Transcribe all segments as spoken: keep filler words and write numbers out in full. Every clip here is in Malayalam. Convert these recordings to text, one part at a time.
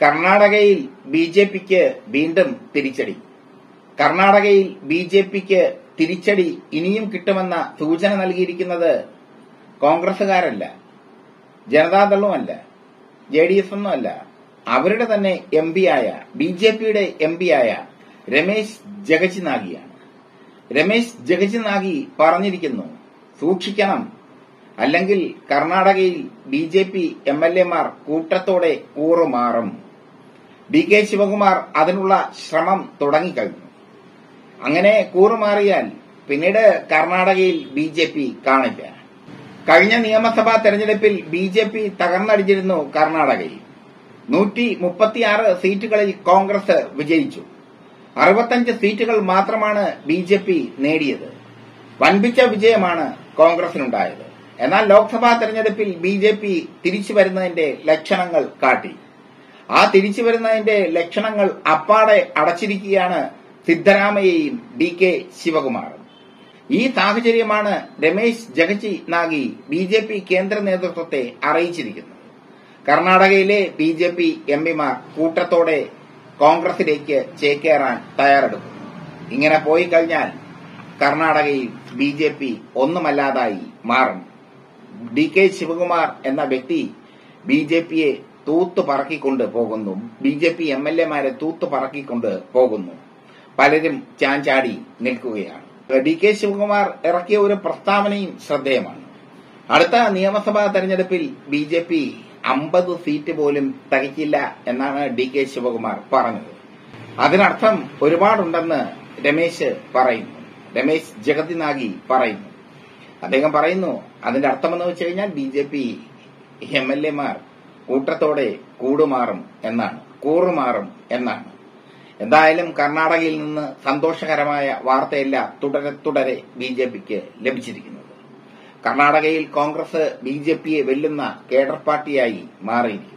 കർണാടകയിൽ ബി ജെ പിക്ക് വീണ്ടും തിരിച്ചടി. കർണാടകയിൽ ബി ജെ പിക്ക് തിരിച്ചടി ഇനിയും കിട്ടുമെന്ന സൂചന നൽകിയിരിക്കുന്നത് കോൺഗ്രസുകാരല്ല, ജനതാദളുമല്ല, ജെ ഡി എസ് ഒന്നുമല്ല, അവരുടെ തന്നെ എം പിയായ ബി ജെ പിയുടെ എം പിയായ രമേശ് ജഗജിനാഗിയാണ്. രമേശ് ജഗജിനാഗി പറഞ്ഞിരിക്കുന്നു, സൂക്ഷിക്കണം, അല്ലെങ്കിൽ കർണാടകയിൽ B J P M L എമാർ കൂട്ടത്തോടെ കൂറുമാറും. ഡി കെ ശിവകുമാർ അതിനുള്ള ശ്രമം തുടങ്ങിക്കഴിഞ്ഞു. അങ്ങനെ കൂറുമാറിയാൽ പിന്നീട് കർണാടകയിൽ ബി ജെ പി കാണില്ല. കഴിഞ്ഞ നിയമസഭാ തെരഞ്ഞെടുപ്പിൽ ബി ജെ പി തകർന്നടിച്ചിരുന്നു. കർണാടകയിൽ നൂറ്റി മുപ്പത്തിയാറ് സീറ്റുകളിൽ കോൺഗ്രസ് വിജയിച്ചു. അറുപത്തഞ്ച് സീറ്റുകൾ മാത്രമാണ് ബി ജെ പി നേടിയത്. വൻപിച്ച വിജയമാണ് കോൺഗ്രസിനുണ്ടായത്. എന്നാൽ ലോക്സഭാ തെരഞ്ഞെടുപ്പിൽ ബി ജെ പി തിരിച്ചു വരുന്നതിന്റെ ലക്ഷണങ്ങൾ കാട്ടി. ആ തിരിച്ചു വരുന്നതിന്റെ ലക്ഷണങ്ങൾ അപ്പാടെ അടച്ചിരിക്കുകയാണ് സിദ്ധരാമയ്യയും ഡി കെ ശിവകുമാറും. ഈ സാഹചര്യമാണ് Ramesh Jigajinagi B J P കേന്ദ്ര നേതൃത്വത്തെ അറിയിച്ചിരിക്കുന്നത്. കർണാടകയിലെ ബി ജെ പി എം പിമാർ കൂട്ടത്തോടെ കോൺഗ്രസിലേക്ക് ചേക്കേറാൻ തയ്യാറെടുക്കുന്നു. ഇങ്ങനെ പോയി കഴിഞ്ഞാൽ കർണാടകയിൽ ബി ജെ പി ഒന്നുമല്ലാതായി മാറും. ഡി കെ ശിവകുമാർ എന്ന വ്യക്തി ബി ജെ പിയെ തൂത്തു പറക്കിക്കൊണ്ട് പോകുന്നു. B J P M L എമാരെ തൂത്തു പറക്കിക്കൊണ്ട് പോകുന്നു. പലരും ചാഞ്ചാടി നിൽക്കുകയാണ്. ഡി കെ ശിവകുമാർ ഇറക്കിയ ഒരു പ്രസ്താവനയും ശ്രദ്ധേയമാണ്. അടുത്ത നിയമസഭാ തെരഞ്ഞെടുപ്പിൽ ബി ജെ പി അമ്പത് സീറ്റ് പോലും തികക്കില്ല എന്നാണ് ഡി കെ ശിവകുമാർ പറഞ്ഞത്. അതിനർത്ഥം ഒരുപാടുണ്ടെന്ന് രമേശ് പറയുന്നു. രമേശ് ജഗജിനാഗി പറയുന്നു. അദ്ദേഹം പറയുന്നു, അതിന്റെ അർത്ഥമെന്ന് വെച്ച് കഴിഞ്ഞാൽ B J P M L എമാർ കൂട്ടത്തോടെ കൂടുമാറും എന്നാണ്, കൂറുമാറും എന്നാണ്. എന്തായാലും കർണാടകയിൽ നിന്ന് സന്തോഷകരമായ വാർത്തയല്ല തുടരെ തുടരെ ബി ജെ പിക്ക് ലഭിച്ചിരിക്കുന്നത്. കർണാടകയിൽ കോൺഗ്രസ് ബി ജെ പിയെ വെല്ലുന്ന കേഡർ പാർട്ടിയായി മാറിയിരിക്കുന്നു.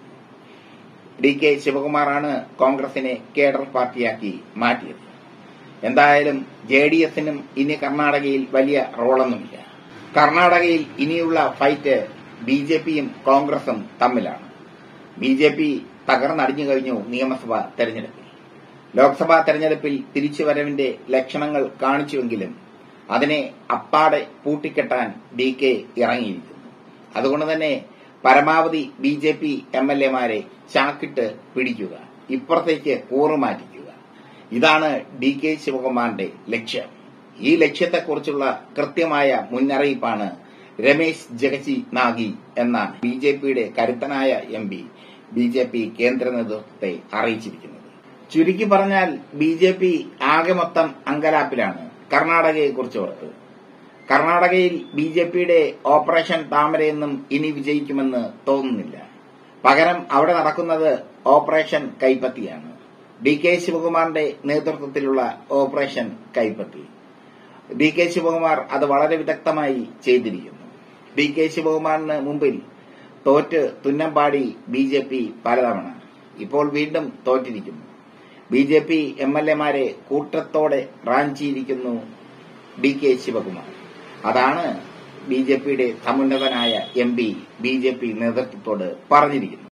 ഡി കെ ശിവകുമാറാണ് കോൺഗ്രസിനെ കേഡർ പാർട്ടിയാക്കി മാറ്റിയത്. എന്തായാലും ജെ ഡി എസിനും ഇനി കർണാടകയിൽ വലിയ റോളൊന്നുമില്ല. കർണാടകയിൽ ഇനിയുള്ള ഫൈറ്റ് ബി ജെ പിയും കോൺഗ്രസും തമ്മിലാണ്. ബി ജെ പി തകർന്നടിഞ്ഞു കഴിഞ്ഞു നിയമസഭാ തെരഞ്ഞെടുപ്പിൽ. ലോക്സഭാ തെരഞ്ഞെടുപ്പിൽ തിരിച്ചുവരവിന്റെ ലക്ഷണങ്ങൾ കാണിച്ചുവെങ്കിലും അതിനെ അപ്പാടെ പൂട്ടിക്കെട്ടാൻ ഡി കെ ഇറങ്ങിയിരിക്കുന്നു. അതുകൊണ്ട് തന്നെ പരമാവധി B J P M L എമാരെ ചാക്കിട്ട് പിടിക്കുക, ഇപ്പുറത്തേക്ക് കൂറുമാറ്റിക്കുക. ഇതാണ് ഡി കെ ശിവകുമാറിന്റെ ലക്ഷ്യം. ഈ ലക്ഷ്യത്തെക്കുറിച്ചുള്ള കൃത്യമായ മുന്നറിയിപ്പാണ് രമേശ് ജഗജിനാഗി എന്ന ബി ജെ പിയുടെ കരുത്തനായ എം പി ബി ജെ പി കേന്ദ്ര നേതൃത്വത്തെ അറിയിച്ചിരിക്കുന്നത്. ചുരുക്കി പറഞ്ഞാൽ ബി ജെ പി ആകെ മൊത്തം അങ്കലാപ്പിലാണ് കർണാടകയെക്കുറിച്ച് ഓർത്ത്. കർണാടകയിൽ ബി ജെ പിയുടെ ഓപ്പറേഷൻ താമരയൊന്നും ഇനി വിജയിക്കുമെന്ന് തോന്നുന്നില്ല. പകരം അവിടെ നടക്കുന്നത് ഓപ്പറേഷൻ കൈപ്പത്തിയാണ്. ഡി കെ ശിവകുമാറിന്റെ നേതൃത്വത്തിലുള്ള ഓപ്പറേഷൻ കൈപ്പത്തി. ഡി കെ ശിവകുമാർ അത് വളരെ വിദഗ്ധമായി ചെയ്തിരിക്കുന്നു. ഡി കെ ശിവകുമാറിന് മുമ്പിൽ തോറ്റ് തുന്നമ്പാടി ബി ജെ പി പലതവണ. ഇപ്പോൾ വീണ്ടും തോറ്റിരിക്കുന്നു. B J P M L എമാരെ കൂട്ടത്തോടെ റാഞ്ചിയിരിക്കുന്നു ഡി കെ ശിവകുമാർ. അതാണ് ബി ജെ പിയുടെ സമുന്നതനായ എം പി ബി ജെ പി നേതൃത്വത്തോട് പറഞ്ഞിരിക്കുന്നത്.